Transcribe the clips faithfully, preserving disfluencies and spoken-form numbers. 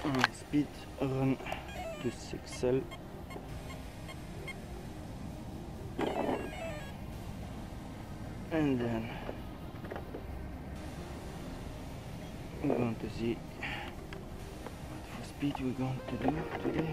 uh, speed run plus X L. And then we're going to see what for speed we're going to do today.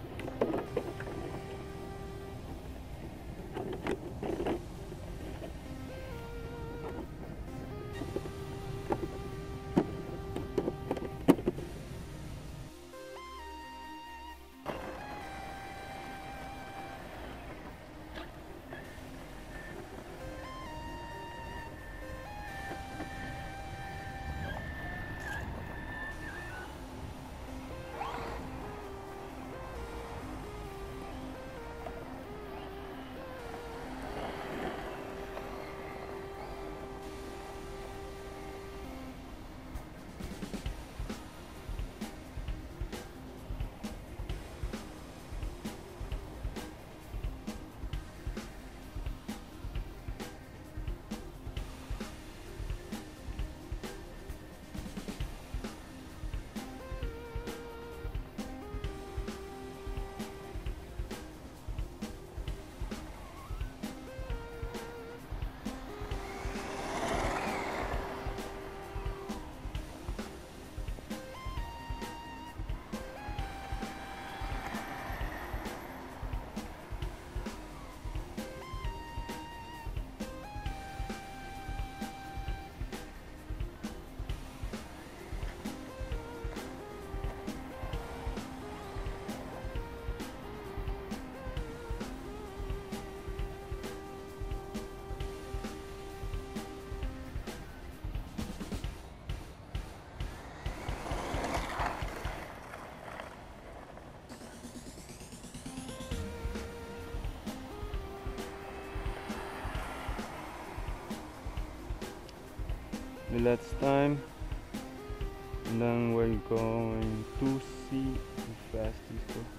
The last time, and then we're going to see how fast this goes.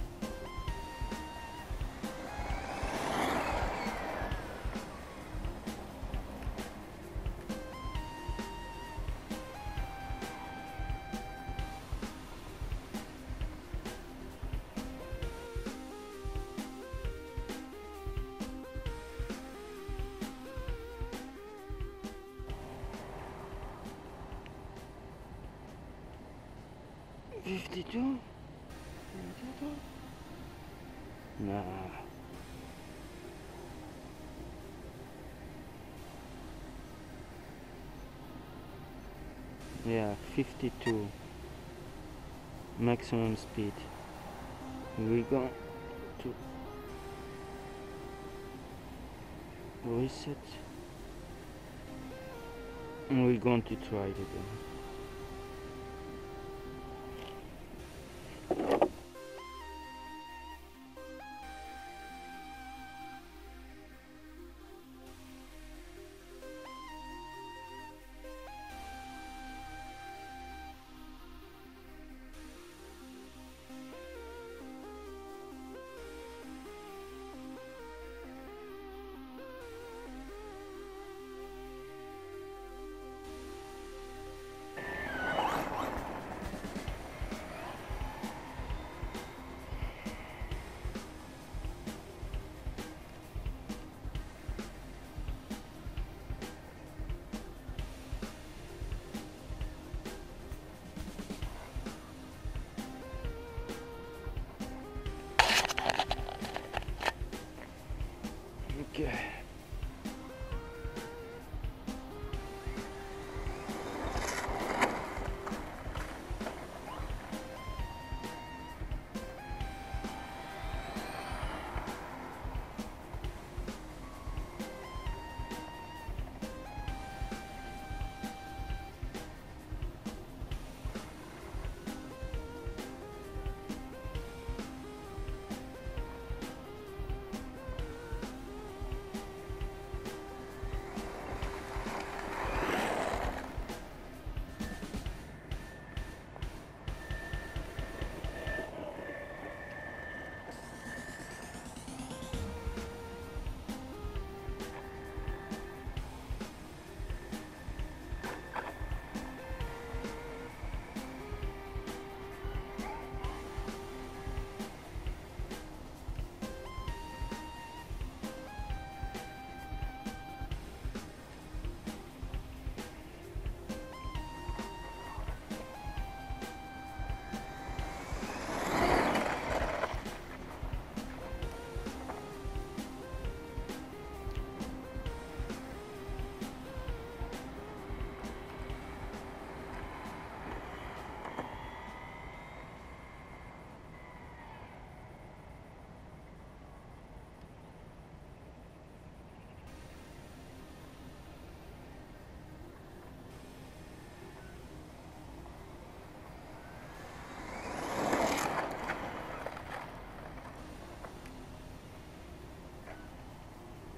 fifty-two? fifty-two? Nah. Yeah, fifty-two. Maximum speed. We go to reset. And we're going to try it again.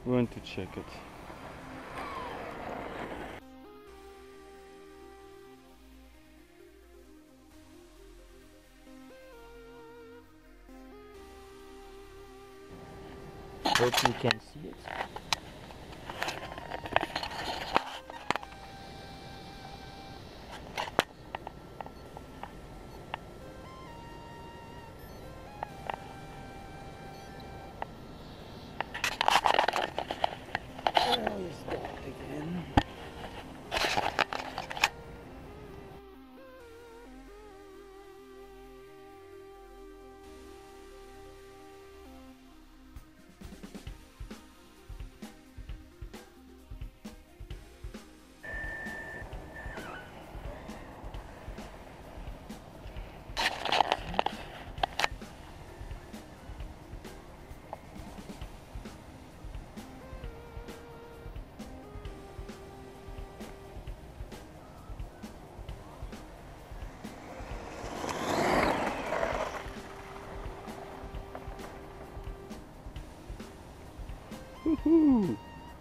We want to check it. Hope you can see it. Woohoo!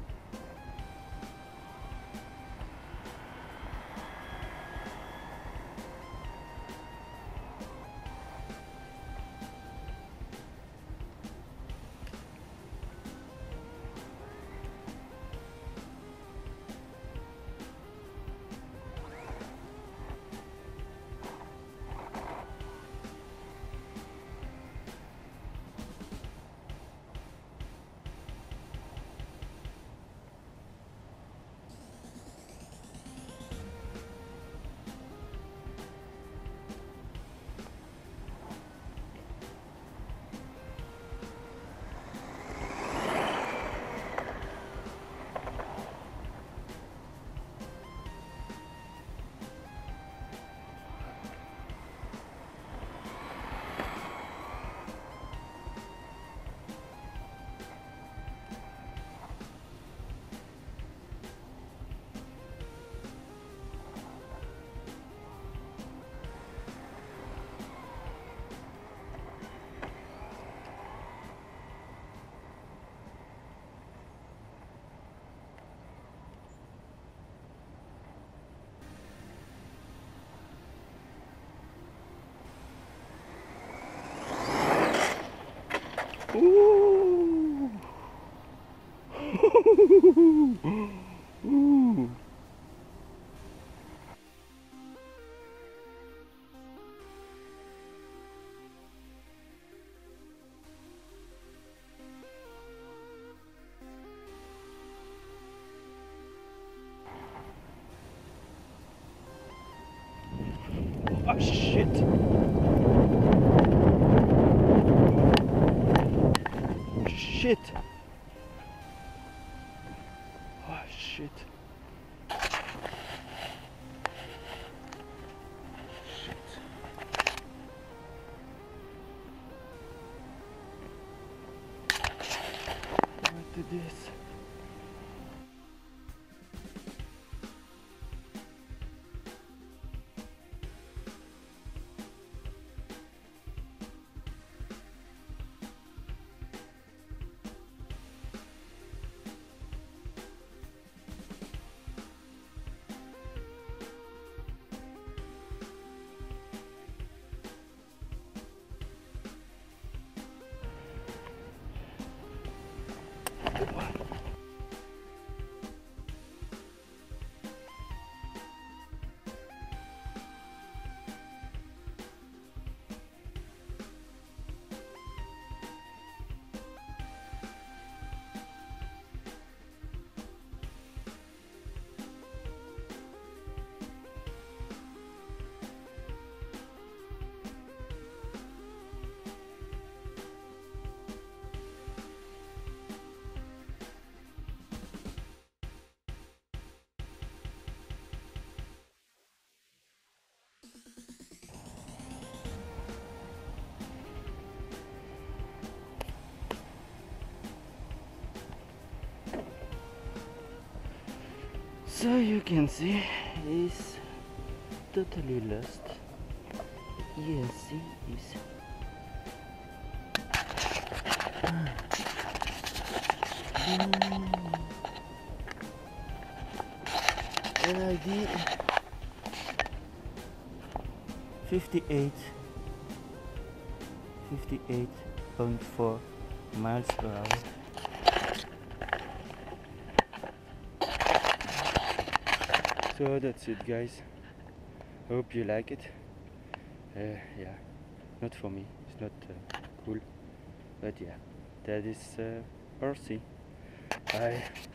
Ooh. Ooh. Oh shit! Shit! Oh shit! Shit! What did this? So you can see it's totally lost. E N C is And I did fifty-eight fifty-eight point four miles per hour. So that's it, guys. Hope you like it. Uh, yeah, not for me, it's not uh, cool, but yeah, that is uh, R C. Bye.